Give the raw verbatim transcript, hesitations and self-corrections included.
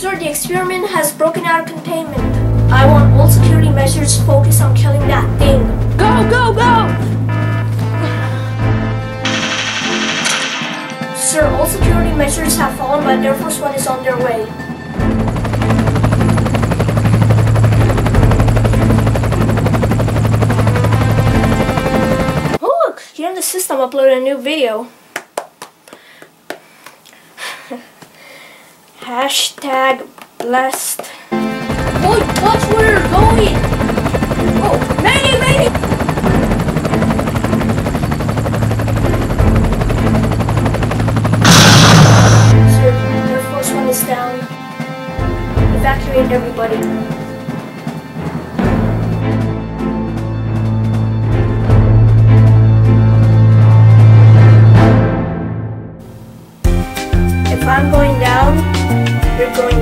Sir, the experiment has broken out of containment. I want all security measures focused on killing that thing. Go, go, go! Sir, all security measures have fallen, but Air Force One is on their way. Oh look, here in the system uploaded a new video. Hashtag blessed. Oh, watch where you're going! Oh, mayday, mayday! Sir, Air Force One is down. Evacuate everybody. If I'm going down, you're going